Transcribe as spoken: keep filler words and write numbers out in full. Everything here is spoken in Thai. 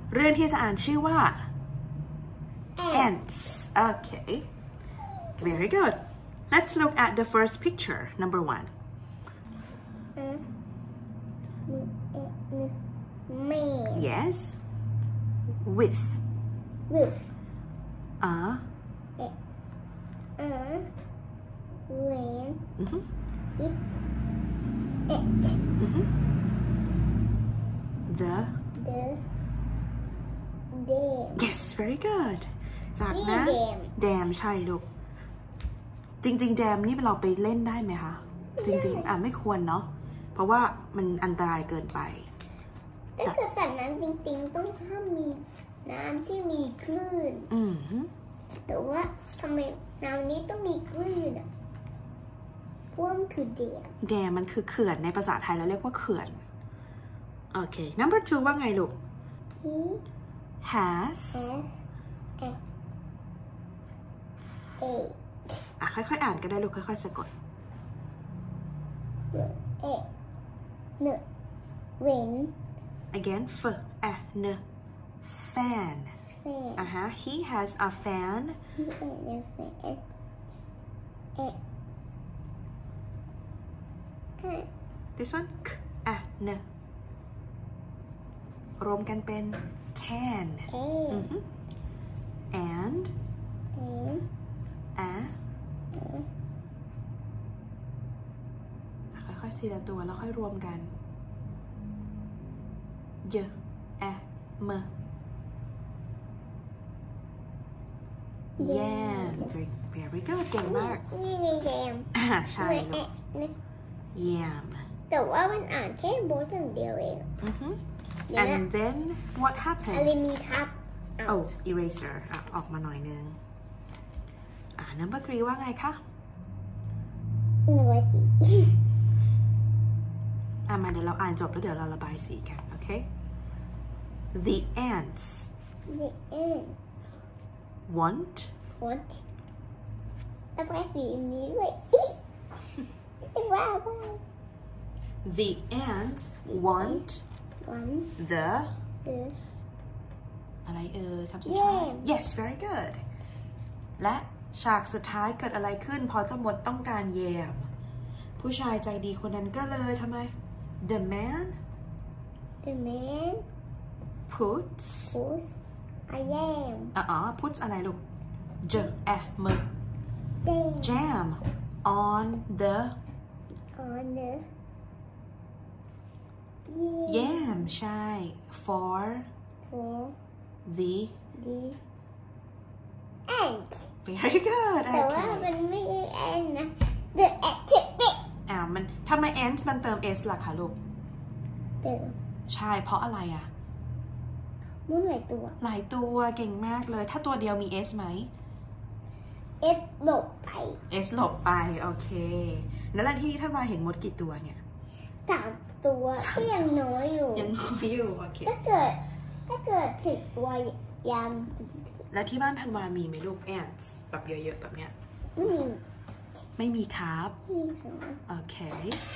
เรื่องที่จะอ่านชื่อว่า ants okay very good let's look at the first picture number one man yes with with a a when mm-hmm. is it Mm-hmm. the the dam yes very good จากนี่นะ dam แดมใช่ลูกจริงๆแดมนี่เราไปเล่นได้ไหมคะจริงๆอ่ะไม่ควรเนาะเพราะว่ามันอันตรายเกินไปถ้าเกิดสัตว์น้ำจริงๆต้องห้ามมีน้ำที่มีคลื่นอืมแต่ว่าทำไมน้ำนี้ต้องมีคลื่นอ่ะเพราะมันคือแดมแดมมันคือเขื่อนในภาษาไทยเราเรียกว่าเขื่อนโอเค number two ว่าไงลูก he has a a อ่ะค่อยๆอ่านก็ได้ลูกค่อยๆสะกด a n when again f a n fan fan อ่ะฮะ he has a fan he has a a this one k a n รวมกันเป็น can can and and a ค่อยๆทีละตัวแล้วค่อยรวมกันเยอะ m yam very very good เก่งมากนี่ไงแยมอ่าใช่ลูก yam แต่ว่ามันอ่านแค่โบสอย่างเดียวเอง and then what อะไร happened มีทับ oh eraser อ่ะออกมาหน่อยนึงอ่า number three ว่าไงคะหนึ่งร้อยสี่อ่ะมาเดี๋ยวเราอ่านจบแล้วเดี๋ยวเราระบายสีกันโอเค the ants the end want want ระบายสีนี้ด้วยแต่ว่าว่า the ants want one the the อะไรเออคำสุดท้าย Yam yes very good และฉากสุดท้ายเกิดอะไรขึ้นพอเจ้ามดต้องการแยมผู้ชายใจดีคนนั้นก็เลยทำไม the man the man puts puts a yam อ๋อ puts อะไรลูก j a m jam jam on the on the yam ใช่ for for the the ant very good แต่ว่า okay มันไม่ใช่ ant นะ the ant อ่ามันทำไม ants มันเติม s ล่ะคะลูกเติมใช่เพราะอะไรอ่ะมุ้นหลายตัวหลายตัวเก่งมากเลยถ้าตัวเดียวมี s ไหม s หลบไป s หลบไปโอเคแล้วที่ท่านวาเห็นมดกี่ตัวเนี่ยสามตัวก็ยังน้อยอยู่ยังน้อยอยู่โอเคถ้าเกิดถ้าเกิดสิบตัวยามแล้วที่บ้านธันวามีไหมลูก ants แบบเยอะๆแบบเนี้ยไม่มีไม่มีครับไม่มีค่ะโอเค